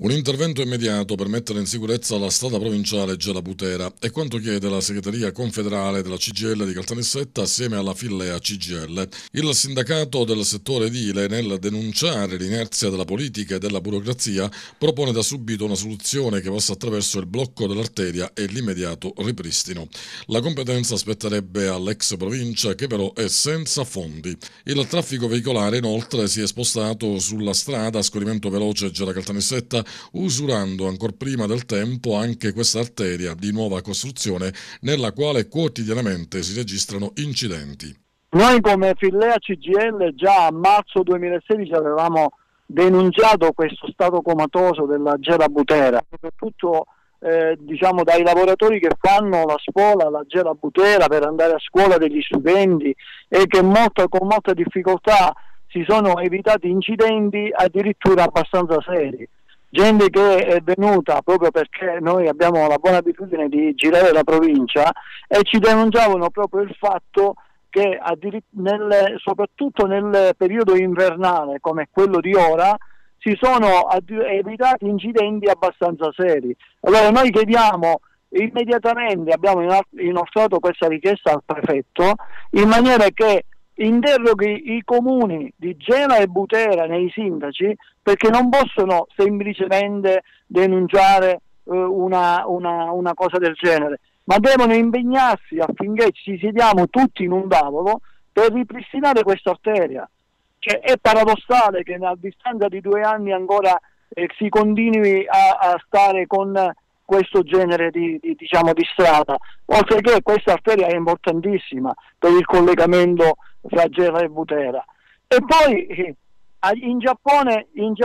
Un intervento immediato per mettere in sicurezza la strada provinciale Gela-Butera è quanto chiede la segreteria confederale della CGIL di Caltanissetta assieme alla Fillea CGIL. Il sindacato del settore edile, nel denunciare l'inerzia della politica e della burocrazia, propone da subito una soluzione che passa attraverso il blocco dell'arteria e l'immediato ripristino. La competenza spetterebbe all'ex provincia, che però è senza fondi. Il traffico veicolare inoltre si è spostato sulla strada a scorrimento veloce Gela-Caltanissetta, usurando ancor prima del tempo anche questa arteria di nuova costruzione nella quale quotidianamente si registrano incidenti. Noi come Fillea CGIL già a marzo 2016 avevamo denunciato questo stato comatoso della Gela-Butera, soprattutto dai lavoratori che fanno la scuola alla Gela-Butera per andare a scuola degli studenti e che con molta difficoltà si sono evitati incidenti addirittura abbastanza seri. Gente che è venuta proprio perché noi abbiamo la buona abitudine di girare la provincia e ci denunciavano proprio il fatto che soprattutto nel periodo invernale come quello di ora si sono evitati incidenti abbastanza seri. Allora noi chiediamo immediatamente, abbiamo inoltrato questa richiesta al prefetto in maniera che interroghi i comuni di Gela e Butera nei sindaci, perché non possono semplicemente denunciare una cosa del genere, ma devono impegnarsi affinché ci sediamo tutti in un tavolo per ripristinare questa arteria. Cioè, è paradossale che a distanza di 2 anni ancora si continui a stare con questo genere di strada, oltre che questa arteria è importantissima per il collegamento fra Gela e Butera. E poi in Giappone in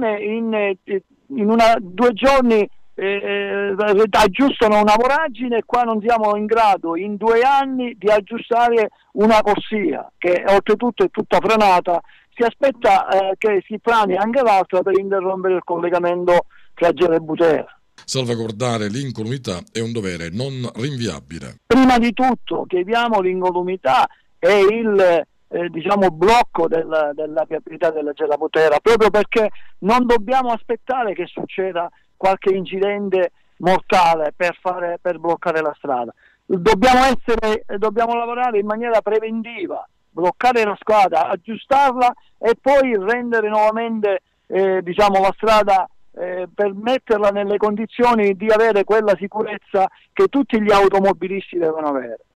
2 giorni aggiustano una voragine, e qua non siamo in grado in 2 anni di aggiustare una corsia che oltretutto è tutta franata. Si aspetta che si frani anche l'altra per interrompere il collegamento tra Gela e Butera. Salvaguardare l'incolumità è un dovere non rinviabile. Prima di tutto chiediamo l'incolumità e il blocco della viabilità della Gela-Butera, proprio perché non dobbiamo aspettare che succeda qualche incidente mortale per bloccare la strada. Dobbiamo lavorare in maniera preventiva, bloccare la strada, aggiustarla e poi rendere nuovamente la strada per metterla nelle condizioni di avere quella sicurezza che tutti gli automobilisti devono avere.